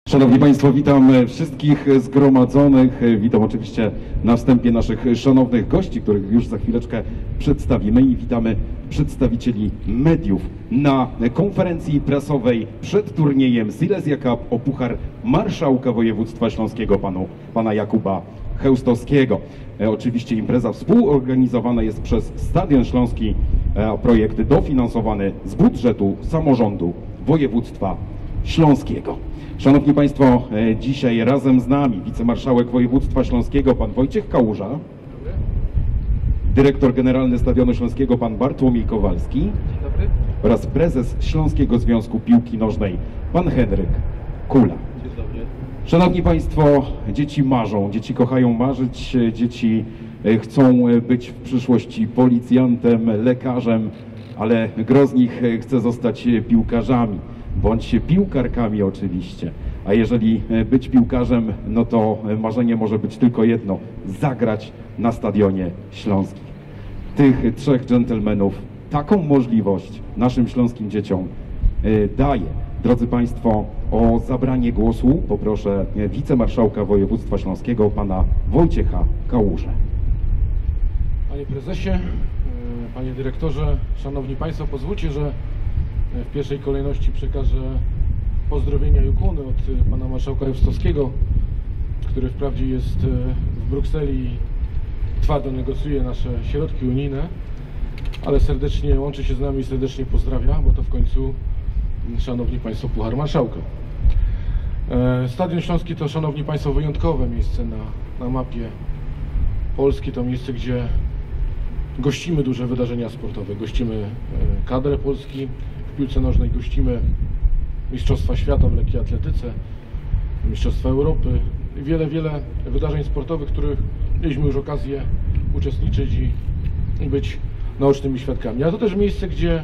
Szanowni Państwo, witam wszystkich zgromadzonych. Witam oczywiście na wstępie naszych szanownych gości, których już za chwileczkę przedstawimy, i witamy przedstawicieli mediów na konferencji prasowej przed turniejem Silesia Cup o Puchar Marszałka Województwa Śląskiego, pana Jakuba Chełstowskiego. Oczywiście impreza współorganizowana jest przez Stadion Śląski, projekt dofinansowany z budżetu samorządu województwa śląskiego. Szanowni Państwo, dzisiaj razem z nami wicemarszałek województwa śląskiego pan Wojciech Kałuża, dyrektor generalny Stadionu Śląskiego pan Bartłomiej Kowalski. Dzień dobry. Oraz prezes Śląskiego Związku Piłki Nożnej pan Henryk Kula. Dzień dobry. Szanowni Państwo, dzieci marzą, dzieci kochają marzyć, dzieci chcą być w przyszłości policjantem, lekarzem, ale gro z nich chce zostać piłkarzami, bądź piłkarkami oczywiście. A jeżeli być piłkarzem, no to marzenie może być tylko jedno: zagrać na Stadionie Śląskim. Tych trzech dżentelmenów taką możliwość naszym śląskim dzieciom daje. Drodzy Państwo, o zabranie głosu poproszę wicemarszałka województwa śląskiego pana Wojciecha Kałużę. Panie prezesie, panie dyrektorze, szanowni Państwo, pozwólcie, że w pierwszej kolejności przekażę pozdrowienia i ukłony od pana marszałka Chełstowskiego, który wprawdzie jest w Brukseli i twardo negocjuje nasze środki unijne, ale serdecznie łączy się z nami i serdecznie pozdrawia, bo to w końcu, szanowni Państwo, Puchar Marszałka. Stadion Śląski to, szanowni Państwo, wyjątkowe miejsce na mapie Polski. To miejsce, gdzie gościmy duże wydarzenia sportowe, gościmy kadrę Polski w piłce nożnej, gościmy Mistrzostwa Świata w lekkiej atletyce, Mistrzostwa Europy i wiele wydarzeń sportowych, w których mieliśmy już okazję uczestniczyć i być naocznymi świadkami. Ale to też miejsce, gdzie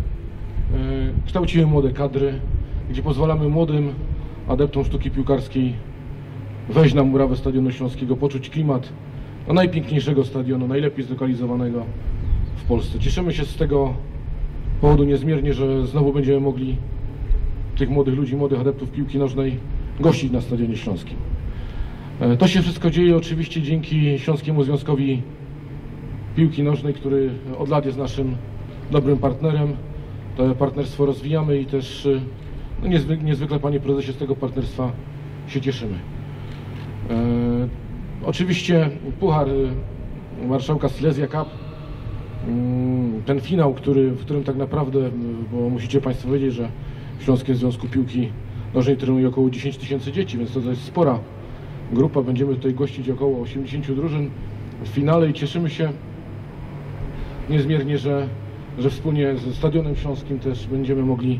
kształcimy młode kadry, gdzie pozwalamy młodym adeptom sztuki piłkarskiej wejść na murawę Stadionu Śląskiego, poczuć klimat najpiękniejszego stadionu, najlepiej zlokalizowanego w Polsce. Cieszymy się z tego powodu niezmiernie, że znowu będziemy mogli tych młodych ludzi, młodych adeptów piłki nożnej gościć na Stadionie Śląskim. To się wszystko dzieje oczywiście dzięki Śląskiemu Związkowi Piłki Nożnej, który od lat jest naszym dobrym partnerem. To partnerstwo rozwijamy i też niezwykle, panie prezesie, z tego partnerstwa się cieszymy. Oczywiście Puchar Marszałka Silesia Cup, ten finał, w którym tak naprawdę, bo musicie Państwo wiedzieć, że w Śląskim Związku Piłki Nożnej trenuje około 10 000 dzieci, więc to jest spora grupa. Będziemy tutaj gościć około 80 drużyn w finale i cieszymy się niezmiernie, że wspólnie ze Stadionem Śląskim też będziemy mogli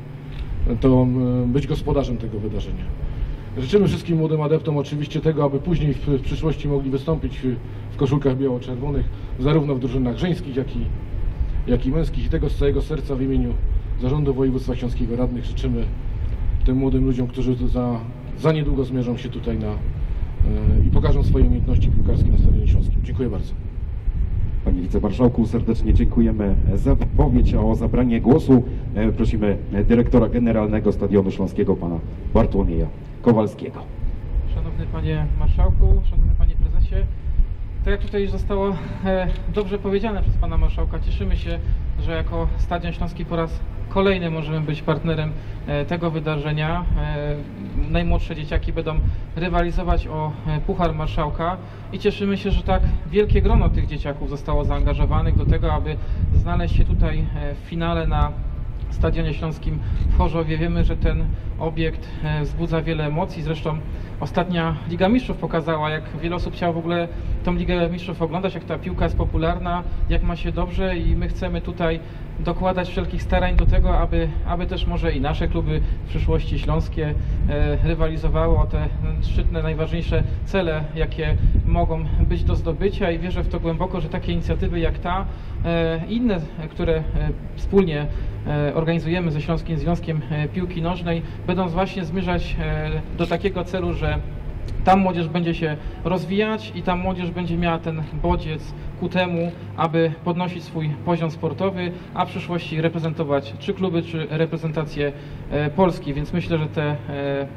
być gospodarzem tego wydarzenia. Życzymy wszystkim młodym adeptom oczywiście tego, aby później w przyszłości mogli wystąpić w koszulkach biało-czerwonych, zarówno w drużynach żeńskich, jak i męskich. I tego z całego serca w imieniu Zarządu Województwa Śląskiego, radnych, życzymy tym młodym ludziom, którzy za niedługo zmierzą się tutaj i pokażą swoje umiejętności piłkarskie na Stadionie Śląskim. Dziękuję bardzo. Panie wicemarszałku, serdecznie dziękujemy za wypowiedź. O zabranie głosu prosimy dyrektora generalnego Stadionu Śląskiego pana Bartłomieja Kowalskiego. Szanowny panie marszałku, szanowny panie prezesie, tak jak tutaj już zostało dobrze powiedziane przez pana marszałka, cieszymy się, że jako Stadion Śląski po raz kolejny możemy być partnerem tego wydarzenia. Najmłodsze dzieciaki będą rywalizować o Puchar Marszałka i cieszymy się, że tak wielkie grono tych dzieciaków zostało zaangażowanych do tego, aby znaleźć się tutaj w finale na Stadionie Śląskim w Chorzowie. Wiemy, że ten obiekt wzbudza wiele emocji. Zresztą ostatnia Liga Mistrzów pokazała, jak wiele osób chciało w ogóle tą Ligę Mistrzów oglądać, jak ta piłka jest popularna, jak ma się dobrze, i my chcemy tutaj dokładać wszelkich starań do tego, aby też może i nasze kluby w przyszłości śląskie rywalizowały o te szczytne, najważniejsze cele, jakie mogą być do zdobycia, i wierzę w to głęboko, że takie inicjatywy jak ta i inne, które wspólnie organizujemy ze Śląskim Związkiem Piłki Nożnej, będą właśnie zmierzać do takiego celu, że ta młodzież będzie się rozwijać i ta młodzież będzie miała ten bodziec ku temu, aby podnosić swój poziom sportowy, a w przyszłości reprezentować czy kluby, czy reprezentację Polski. Więc myślę, że te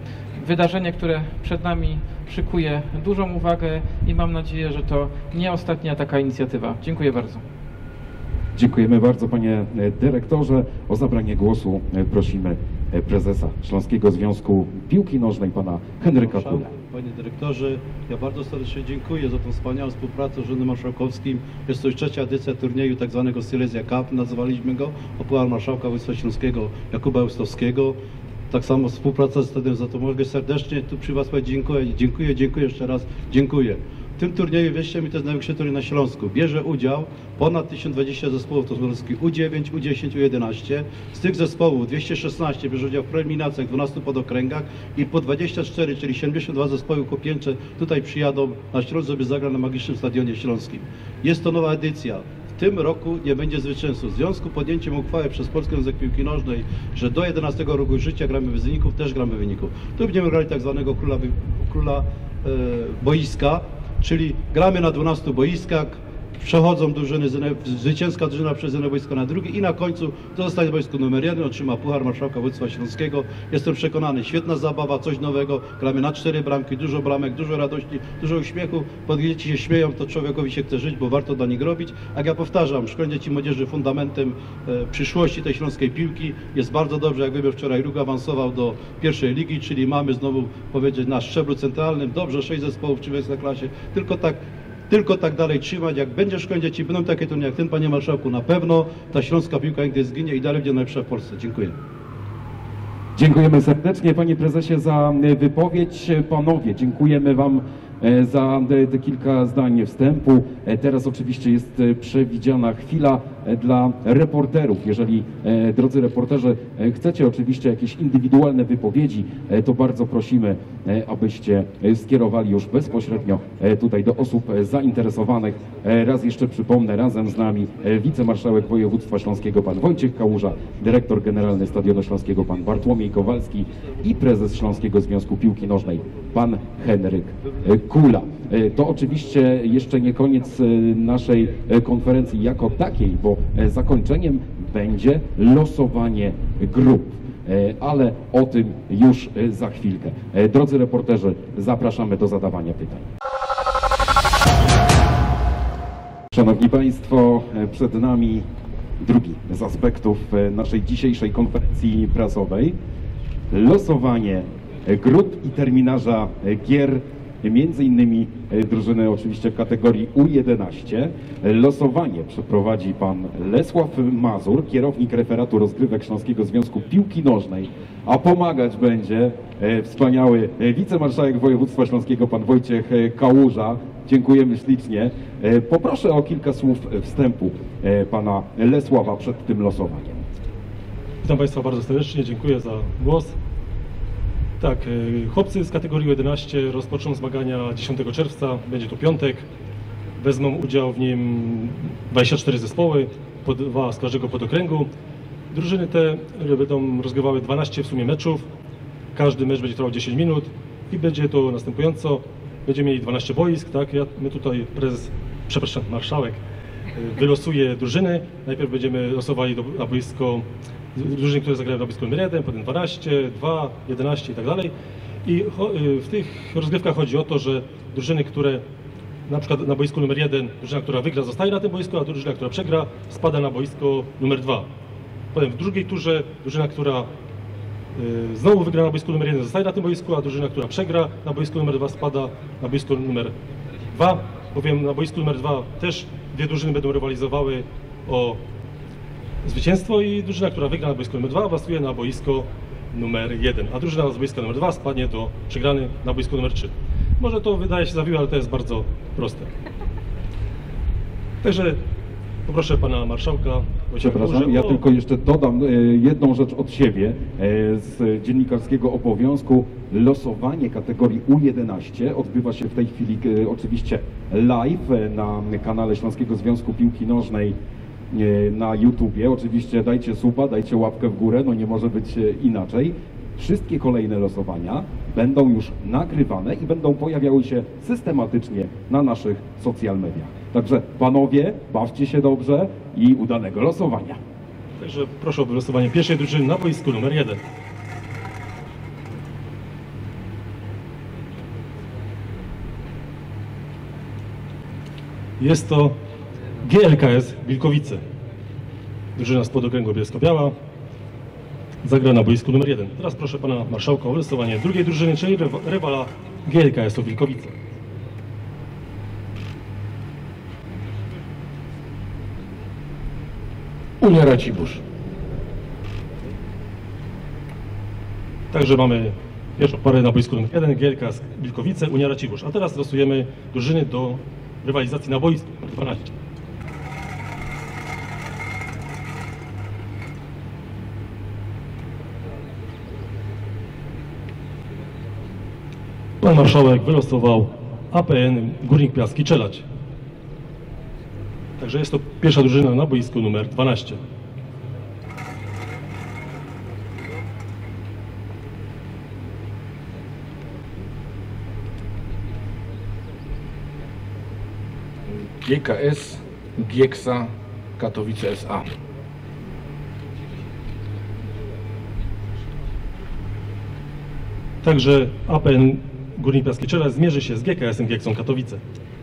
wydarzenie, które przed nami szykuje dużą uwagę i mam nadzieję, że to nie ostatnia taka inicjatywa. Dziękuję bardzo. Dziękujemy bardzo, panie dyrektorze. O zabranie głosu prosimy prezesa Śląskiego Związku Piłki Nożnej, pana Henryka Kulę. Panie dyrektorze, ja bardzo serdecznie dziękuję za tą wspaniałą współpracę z Urzędem Marszałkowskim. Jest to już trzecia edycja turnieju tak zwanego Silesia Cup, nazywaliśmy go, o Puchar Marszałka Województwa Śląskiego Jakuba Eustowskiego. Tak samo współpraca z Stadionem Zatomorgę. Serdecznie tu przy Was dziękuję jeszcze raz, dziękuję. W tym turnieju, wierzcie mi, to jest największy turniej na Śląsku. Bierze udział ponad 1020 zespołów, to są U9, U10, U11. Z tych zespołów 216 bierze udział w preliminacjach, 12 podokręgach i po 24, czyli 72 zespoły chłopięcze tutaj przyjadą na Śląsk, żeby zagrać na Magicznym Stadionie Śląskim. Jest to nowa edycja. W tym roku nie będzie zwycięzców. W związku z podjęciem uchwały przez Polski Związek Piłki Nożnej, że do 11 roku życia gramy bez wyników, też gramy wyników. Tu będziemy grali tak zwanego króla boiska, czyli gramy na 12 boiskach, przechodzą drużyny, zwycięska drużyna przez jedno boisko na drugie i na końcu to zostaje boisko numer 1, otrzyma Puchar Marszałka Województwa Śląskiego. Jestem przekonany, świetna zabawa, coś nowego, gramy na 4 bramki, dużo bramek, dużo radości, dużo uśmiechu. Pod dzieci się śmieją, to człowiekowi się chce żyć, bo warto dla nich robić. Jak ja powtarzam, szkolenie dzieci i młodzieży fundamentem przyszłości tej śląskiej piłki. Jest bardzo dobrze, jak wiemy, wczoraj Ruch awansował do pierwszej ligi, czyli mamy znowu powiedzieć na szczeblu centralnym, dobrze, 6 zespołów w klasie, tylko tak dalej trzymać. Jak będzie szkolenie dzieci, będą takie turnieje jak ten, panie marszałku, na pewno ta śląska piłka nigdy zginie i dalej będzie najlepsza w Polsce. Dziękuję. Dziękujemy serdecznie, panie prezesie, za wypowiedź. Panowie, dziękujemy wam za te kilka zdań wstępu. Teraz oczywiście jest przewidziana chwila dla reporterów. Jeżeli, drodzy reporterzy, chcecie oczywiście jakieś indywidualne wypowiedzi, to bardzo prosimy, abyście skierowali już bezpośrednio tutaj do osób zainteresowanych. Raz jeszcze przypomnę, razem z nami wicemarszałek województwa śląskiego pan Wojciech Kałuża, dyrektor generalny Stadionu Śląskiego pan Bartłomiej Kowalski i prezes Śląskiego Związku Piłki Nożnej pan Henryk Kula. To oczywiście jeszcze nie koniec naszej konferencji jako takiej, bo zakończeniem będzie losowanie grup, ale o tym już za chwilkę. Drodzy reporterzy, zapraszamy do zadawania pytań. Szanowni Państwo, przed nami drugi z aspektów naszej dzisiejszej konferencji prasowej. Losowanie grup i terminarza gier, między innymi drużyny oczywiście w kategorii U11. Losowanie przeprowadzi pan Lesław Mazur, kierownik referatu rozgrywek Śląskiego Związku Piłki Nożnej, a pomagać będzie wspaniały wicemarszałek województwa śląskiego pan Wojciech Kałuża. Dziękujemy ślicznie. Poproszę o kilka słów wstępu pana Lesława przed tym losowaniem. Witam Państwa bardzo serdecznie, dziękuję za głos. Tak, chłopcy z kategorii 11 rozpoczną zmagania 10 czerwca, będzie to piątek. Wezmą udział w nim 24 zespoły, po 2 z każdego podokręgu. Drużyny te będą rozgrywały 12 w sumie meczów. Każdy mecz będzie trwał 10 minut i będzie to następująco. Będziemy mieli 12 boisk, tak? My tutaj marszałek wylosuje drużyny. Najpierw będziemy losowali na boisko drużyny, które zagrają na boisku numer 1, potem 12, 2, 11 i tak dalej. I w tych rozgrywkach chodzi o to, że drużyny, które na przykład na boisku numer 1, drużyna, która wygra, zostaje na tym boisku, a drużyna, która przegra, spada na boisko numer 2. Potem w drugiej turze drużyna, która znowu wygra na boisku numer 1, zostaje na tym boisku, a drużyna, która przegra na boisku numer 2, spada na boisko numer 2. Bowiem na boisku numer 2 też dwie drużyny będą rywalizowały o zwycięstwo i drużyna, która wygra na boisku numer 2, awansuje na boisko numer 1, a drużyna z boiska numer 2 spadnie do przegrany na boisku numer 3. Może to wydaje się zawiłe, ale to jest bardzo proste. Także poproszę pana marszałka. Przepraszam, ja tylko jeszcze dodam jedną rzecz od siebie z dziennikarskiego obowiązku. Losowanie kategorii U11 odbywa się w tej chwili oczywiście live na kanale Śląskiego Związku Piłki Nożnej na YouTubie. Oczywiście dajcie suba, dajcie łapkę w górę, no nie może być inaczej. Wszystkie kolejne losowania będą już nagrywane i będą pojawiały się systematycznie na naszych social mediach. Także panowie, bawcie się dobrze i udanego losowania. Także proszę o wylosowanie pierwszej drużyny na boisku numer 1. Jest to GLKS Wilkowice. Drużyna spod okręgu Bielsko-Biała zagra na boisku numer 1. Teraz proszę pana marszałka o losowanie drugiej drużyny, czyli rywala GLKS-u Wilkowice. Unia Racibórz. Także mamy pierwszą parę na boisku numer 1, GLKS Wilkowice, Unia Racibórz. A teraz losujemy drużyny do rywalizacji na boisku numer 12. Pan marszałek wylosował APN Górnik Piaski Czelać. Także jest to pierwsza drużyna na boisku numer 12. GKS Gieksa Katowice SA. Także APN Górnik Piaski Czelać zmierzy się z GKS-em Gieksą Katowice.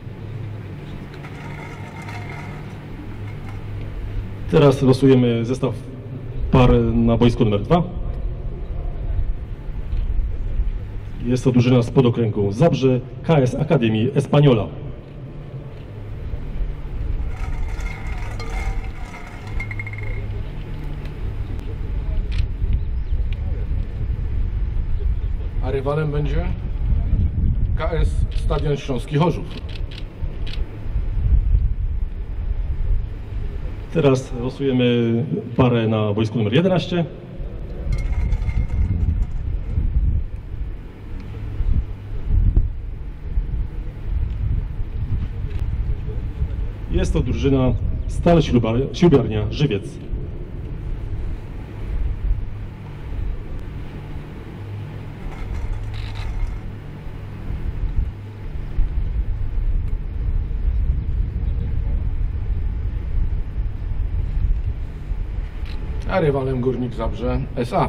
Teraz losujemy zestaw par na boisku numer 2. Jest to drużyna spod okręgu Zabrze, KS Akademii Espaniola. A rywalem będzie KS Stadion Śląski Chorzów. Teraz losujemy parę na boisku numer 11. Jest to drużyna Stal Ślubiarnia Żywiec. A rywalem Górnik Zabrze SA.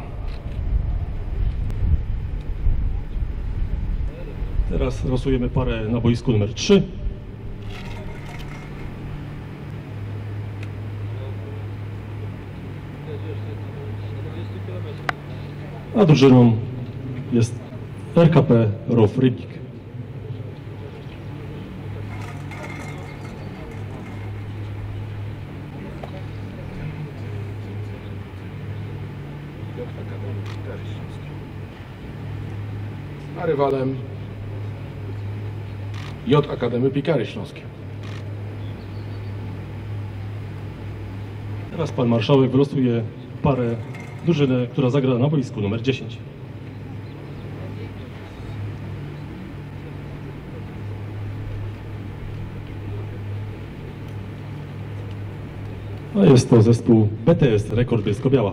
Teraz losujemy parę na boisku numer 3. A drużyną jest RKP ROW Rybnik. A rywalem J Akademii Piekary Śląskie. Teraz pan marszałek wylosuje parę drużynę, która zagra na boisku numer 10. A jest to zespół BTS Rekord Bielsko-Biała.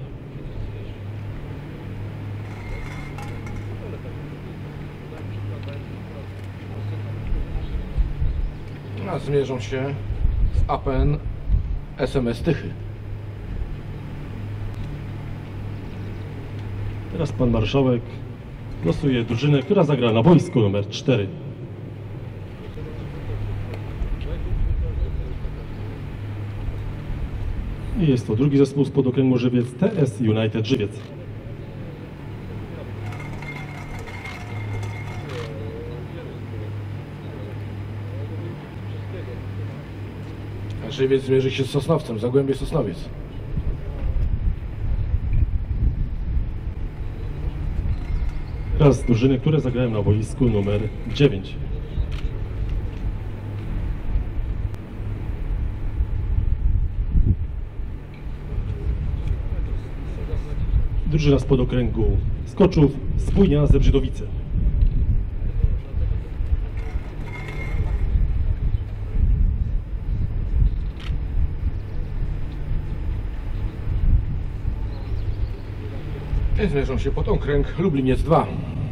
A zmierzą się z APN SMS Tychy. Teraz pan marszałek losuje drużynę, która zagra na boisku numer 4. I jest to drugi zespół spod okręgu Żywiec, TS United Żywiec. A Żywiec zmierzy się z Sosnowcem, Zagłębie Sosnowiec. Teraz drużyny, które zagrają na boisku numer 9. Drużyna spod okręgu Skoczów, Spójnia Zebrzydowice. Zmierzą się pod okręg Lubliniec 2.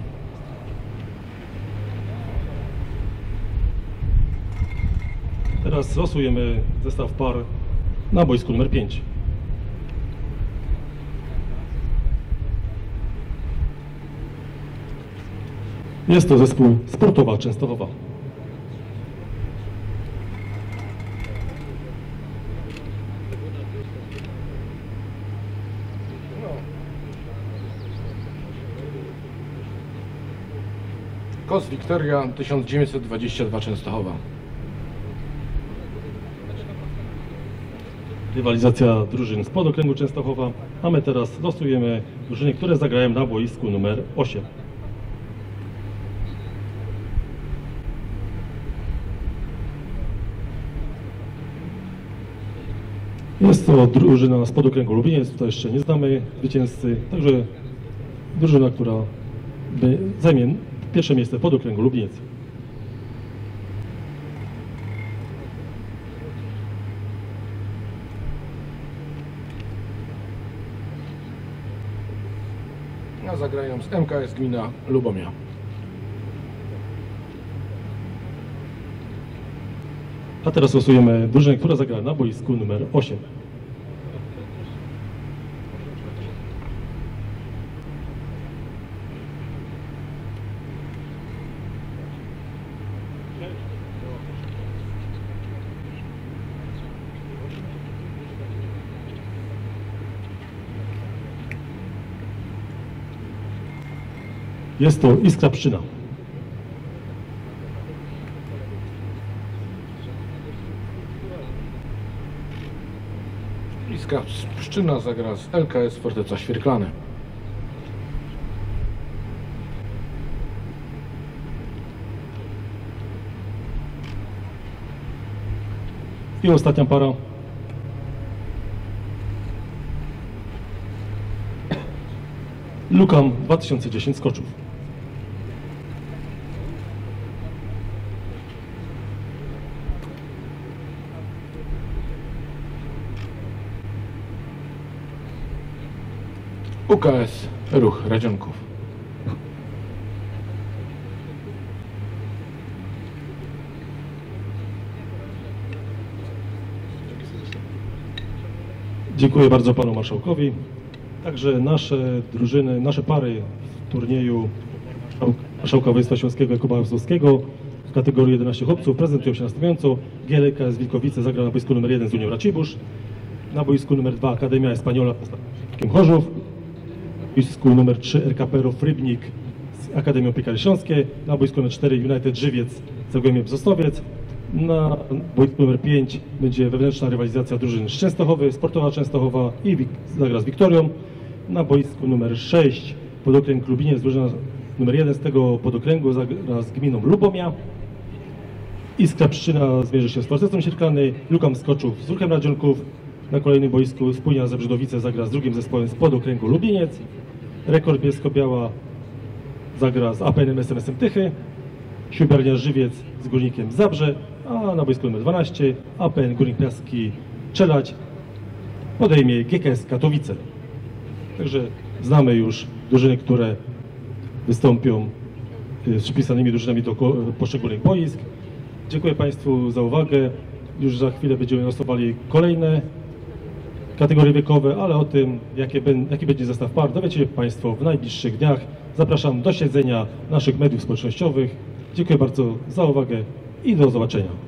Teraz losujemy zestaw par na boisku numer 5. Jest to zespół Sportowa Częstochowa. KOS Wiktoria 1922 Częstochowa. Rywalizacja drużyn z podokręgu Częstochowa, a my teraz losujemy drużyny, które zagrają na boisku numer 8. Jest to drużyna z podokręgu Lubliniec, tutaj jeszcze nie znamy zwycięzcy, także drużyna, która zajmie pierwsze miejsce w podokręgu Lubliniec. A zagrają z MKS Gmina Lubomia. A teraz losujemy drużynę, która zagra na boisku numer 8. Jest to Iskra Pszczyna. Iskra Pszczyna zagra z LKS Forteca Świerklane. I ostatnia para. Lukam 2010 Skoczów. UKS Ruch Radzionków. Dziękuję bardzo panu marszałkowi. Także nasze drużyny, nasze pary w turnieju Marszałka Województwa Śląskiego Jakuba Ewsowskiego w kategorii 11 chłopców prezentują się następująco. GLK z Wilkowice zagra na boisku numer 1 z Unią Racibórz, na boisku numer 2 Akademia Espaniola z Chorzów, na boisku numer 3 RKP Rybnik z Akademią Piekary Śląskie, na boisku numer 4 United Żywiec z Zagłębiem Bzostowiec, na boisku numer 5 będzie wewnętrzna rywalizacja drużyn z Częstochowy, Sportowa Częstochowa i zagra z Wiktorią. Na boisku numer 6 podokręg Lubliniec, drużyna numer 1 z tego podokręgu zagra z gminą Lubomia. Iskra Pszczyna zmierzy się z Fortecą Świerklany, Lukam Skoczów z Ruchem Radzionków. Na kolejnym boisku Spójnia Zebrzydowice zagra z drugim zespołem z podokręgu Lubliniec. Rekord Bielsko-Biała zagra z APN SMS-em Tychy. Siódmia Żywiec z Górnikiem Zabrze, a na boisku numer 12 APN Górnik Piaski Czelać podejmie GKS Katowice. Także znamy już drużyny, które wystąpią z przypisanymi drużynami do poszczególnych boisk. Dziękuję Państwu za uwagę. Już za chwilę będziemy losowali kolejne kategorie wiekowe, ale o tym, jaki będzie zestaw par, dowiecie się Państwo w najbliższych dniach. Zapraszam do śledzenia naszych mediów społecznościowych. Dziękuję bardzo za uwagę i do zobaczenia.